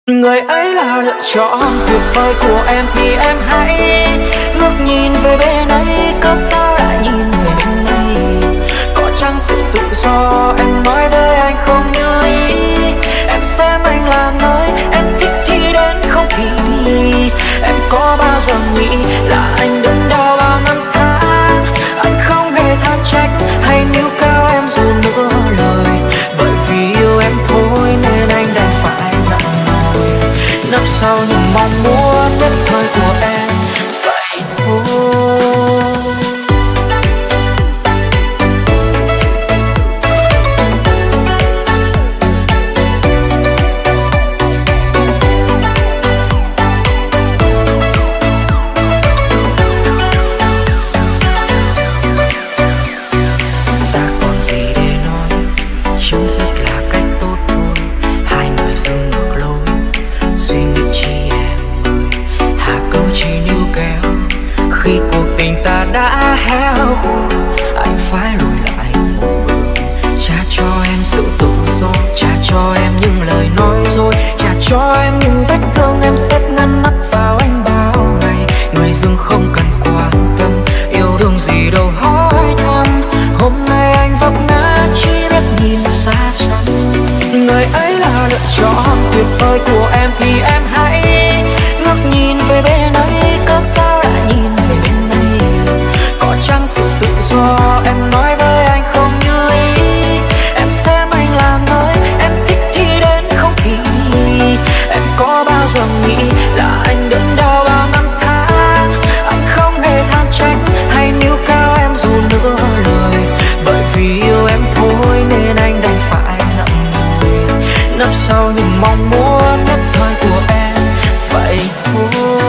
Người ấy là lựa chọn tuyệt vời của em thì em hãy ngước nhìn về bên ấy, có sao lại nhìn về bên này? Có chăng sự tự do em nói với anh không như ý? Em xem anh là nơi em thích thì đến, không thì đi. Em có bao giờ nghĩ là anh đớn đau bao năm tháng? Anh không hề than trách hay níu cao em dù nửa lời, bởi vì yêu em thôi nên anh đành phải nấp sau những mong muốn nhất thời của em, vậy thôi. Ta còn gì để nói, chấm dứt là cách tốt thôi. Hai người dừng ngược lối, suy nghĩ chi em ơi, hạ câu chỉ níu kéo. Khi cuộc tình ta đã héo khô, anh phải lùi lại một bước. Trả cho em sự tự do, trả cho em những lời nói dối, trả cho em những vết thương em xếp ngăn nắp vào anh bao ngày. Người dưng không cần quan tâm, yêu đương gì đâu hỏi thăm. Hôm nay anh vấp ngã chỉ biết nhìn xa xăm. Người ấy là lựa chọn tuyệt vời của em thì em hãy ngước nhìn về bên ấy, có sao lại nhìn về bên này? Có chăng sự tự do em nói với anh không như ý? Em xem anh là nơi em thích thì đến, không thì đi. Em có bao giờ nghĩ là anh đớn đau bao năm tháng? Anh không hề than trách hay níu cao em dù nửa lời, bởi vì yêu em thôi nên anh đành phải nấp sau những mong muốn nhất thời của em, vậy thôi.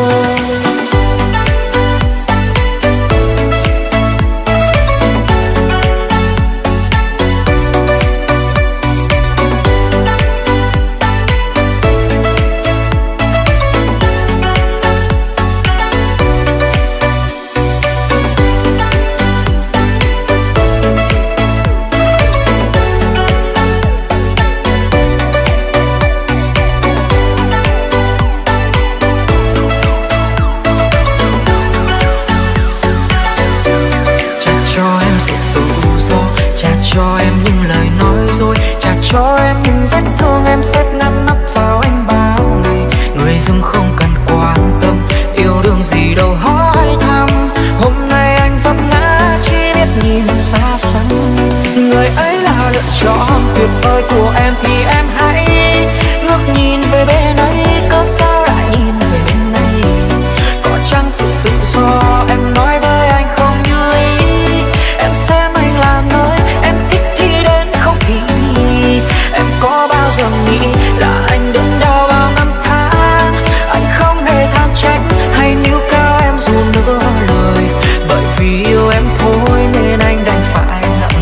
Cho em những lời nói dối, trả cho em những vết thương em xếp ngăn nắp vào anh bao ngày. Người dưng không cần quan tâm, yêu đương gì đâu hỏi thăm. Hôm nay anh vấp ngã chỉ biết nhìn xa xăm. Người ấy là lựa chọn tuyệt vời của em thì em hãy ngước nhìn về bên ấy, có sao lại nhìn về bên này? Có chăng sự tự do em nói với anh không như ý? Em xem anh là nơi em thích thì đến, không thì đi. Em có bao giờ nghĩ là anh đớn đau bao năm tháng? Anh không hề than trách hay níu cao em dù nửa lời, bởi vì yêu em thôi nên anh đành phải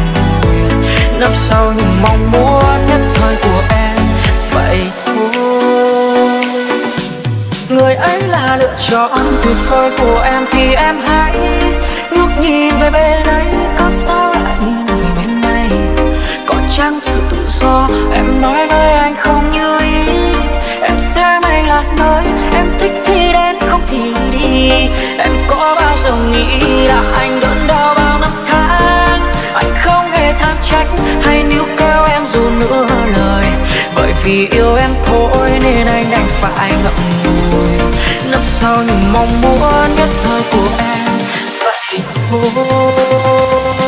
nấp sau những mong muốn nhất thời của em, vậy thôi. Người ấy là lựa chọn tuyệt vời của em thì em hãy ngước nhìn về bên ấy, có sao lại nhìn về bên này? Có chăng sự tự do em nói với anh không như ý? Em xem anh là nơi em thích thì đến, không thì đi. Em có bao giờ nghĩ là anh đớn đau bao năm tháng? Anh không hề than trách hay níu kéo em dù nửa lời, bởi vì yêu em thôi nên anh đành phải ngậm ngùi nấp sau những mong muốn nhất thời của em, vậy thôi.